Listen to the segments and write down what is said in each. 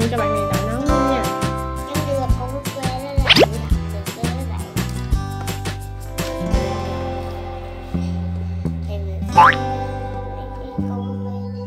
cho bạn này đợi nấu luôn nha. Em đưa con búp bê đó là tự động được cho các bạn. Thì mình sẽ lấy cái con búp bê này.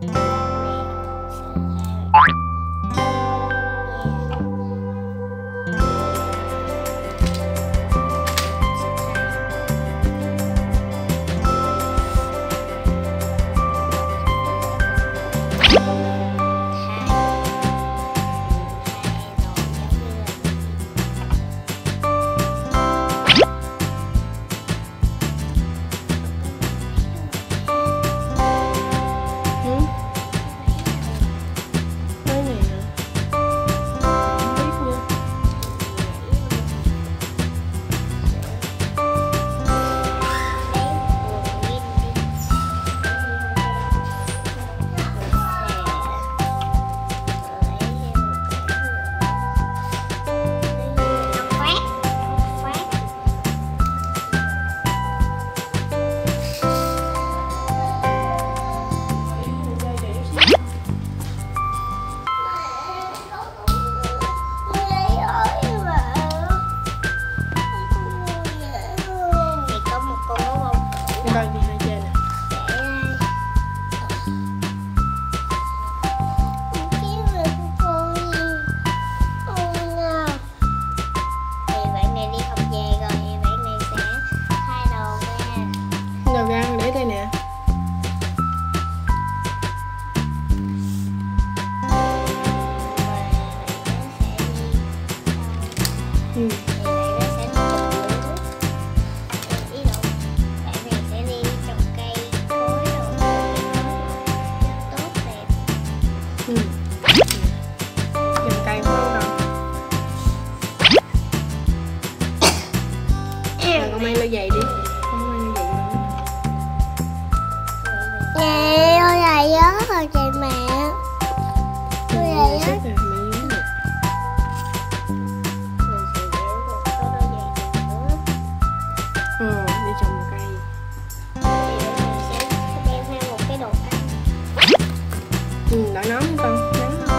Để đây nè. Trồng cây phải không con? Rồi con mang đôi giày đi. Nè, ôi này á, rồi chị mẹ. Ôi này á. Đi trồng cây. Sẽ đem theo một cái đồ ăn. Đợi nóng không con? Nóng không?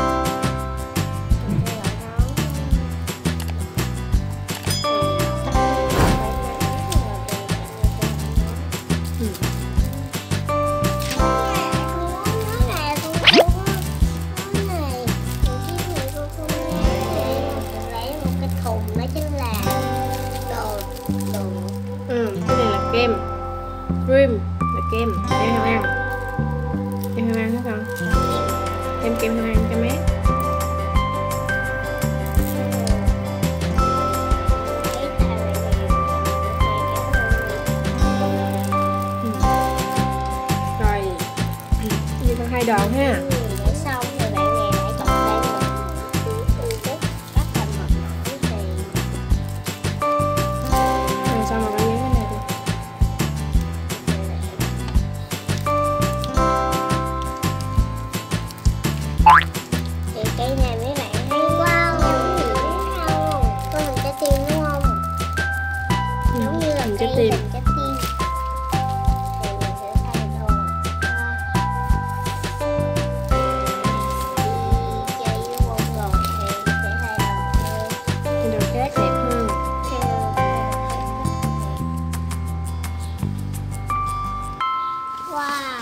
Cái này là kem cream, là kem em heo ăn. Em heo ăn hả con? Kem heo ăn cho mát. Rồi như con 2 đồ ha. Xong rồi bạn này lại cộng thêm một chút rất là mật mỏi thì Xong rồi con nhớ cái này đi. thì cây này mấy bạn thấy wow giống gì đúng không? Có mình trái tim đúng không? Giống như là mình cây trái tim. hình trái tim. Thì mình sẽ thay đồ đi chơi với bông rồi thì sẽ thay đồ Cái đồ khác đẹp hơn. wow.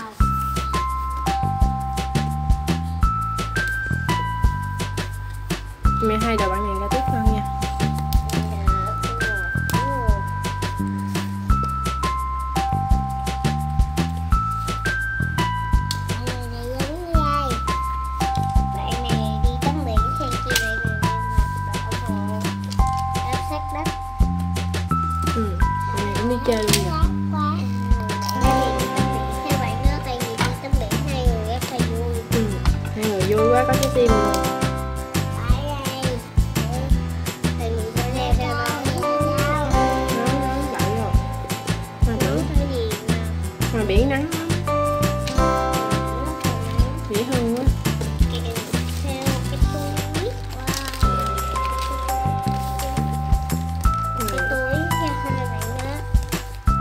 Mẹ 2 đồ bạn này ra tiếp con nha. Bạn này đi tắm biển thì chị bạn này mặc đồ áo sát đất. Bạn này cũng đi chơi luôn rồi. Theo bạn đó, tại vì đi tắm biển hai người rất là vui. 2 người vui quá, có trái tim luôn. Phải đây. Thì mình sẽ leo theo đó. Nóng đợi rồi. Nóng cái gì mà Ngoài biển nắng lắm. Dễ hơn quá. kèm theo một cái túi. Wow. Cái túi cho hai bạn đó.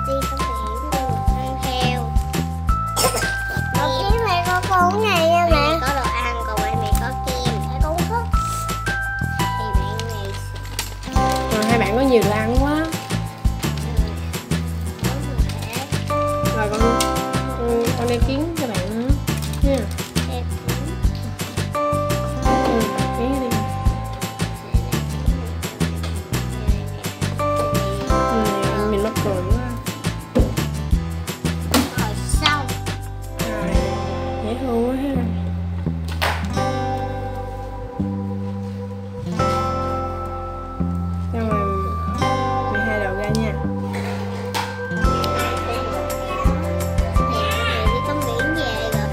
nhiều đồ ăn quá. Rồi con đem kiến cho bạn nữa nha. Kiến đi. Mình mắc cười quá. Rồi xong. Rồi, dễ thương quá ha. Xong rồi 12 đầu ra nha. Đi tắm biển về rồi.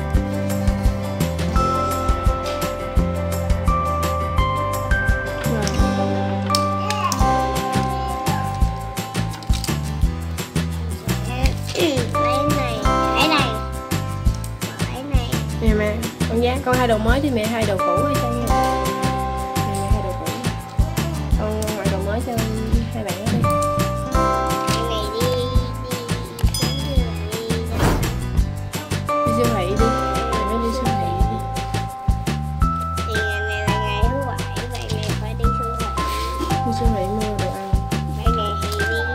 Nè mẹ, con dán con 2 đầu mới thì mẹ 2 đầu cũ hay sao nha. Mẹ 2 đầu cũ. Con mặc đầu mới cho hai bạn đó đi. Đi siêu thị đi. Mẹ nói đi siêu thị đi. Thì ngày này là ngày thứ 7, vậy ngày phải đi siêu thị. Đi siêu thị mua đồ ăn. Vậy ngày thì đi ngủ.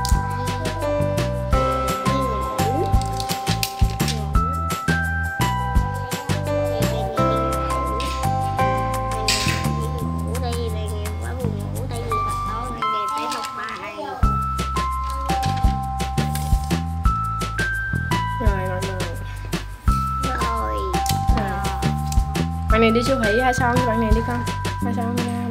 Rồi mọi người. Rồi. Bạn này đi siêu thị ha, Son với bạn này đi con. Ha Son ra.